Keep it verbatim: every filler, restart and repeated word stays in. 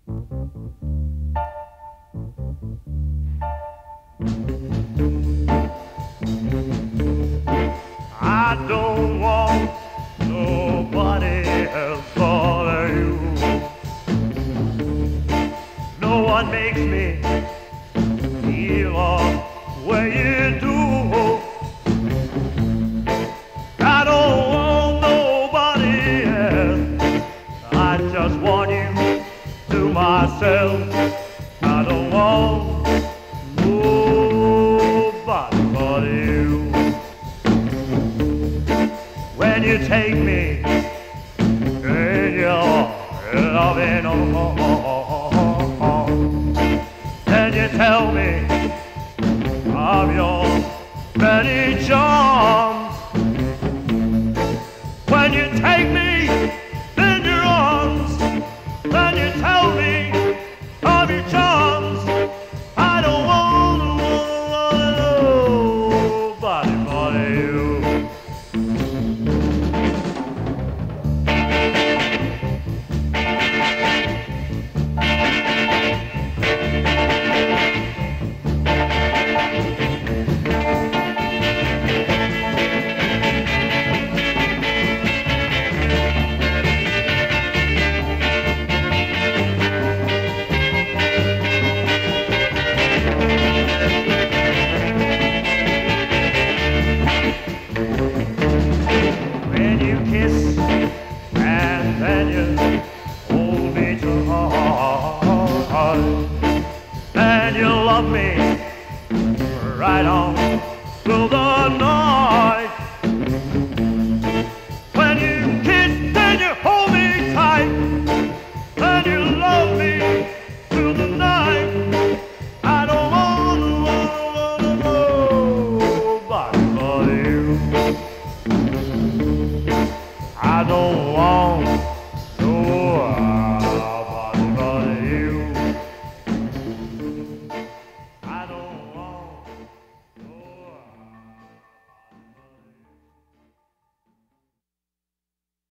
I don't want nobody else but you. No one makes me feel the way you do. I don't want nobody else. I just want you to myself. I don't want nobody but you. When you take me in your loving arms, then you tell me of your many charms. When you take me in your arms, then you tell me of your charms. I don't want nobody but you. When you kiss and then you hold me tight, and you love me right on through the night.